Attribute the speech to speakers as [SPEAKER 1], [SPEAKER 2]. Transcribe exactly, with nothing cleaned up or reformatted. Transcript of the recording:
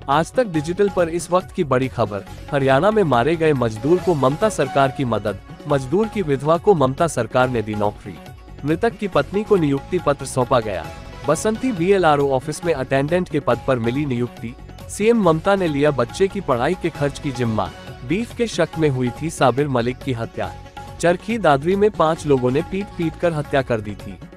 [SPEAKER 1] आज तक डिजिटल पर इस वक्त की बड़ी खबर। हरियाणा में मारे गए मजदूर को ममता सरकार की मदद। मजदूर की विधवा को ममता सरकार ने दी नौकरी। मृतक की पत्नी को नियुक्ति पत्र सौंपा गया। बसंती बीएलआरओ ऑफिस में अटेंडेंट के पद पर मिली नियुक्ति। सीएम ममता ने लिया बच्चे की पढ़ाई के खर्च की जिम्मा। बीफ के शक में हुई थी साबिर मलिक की हत्या। चरखी दादरी में पांच लोगों ने पीट पीट कर हत्या कर दी थी।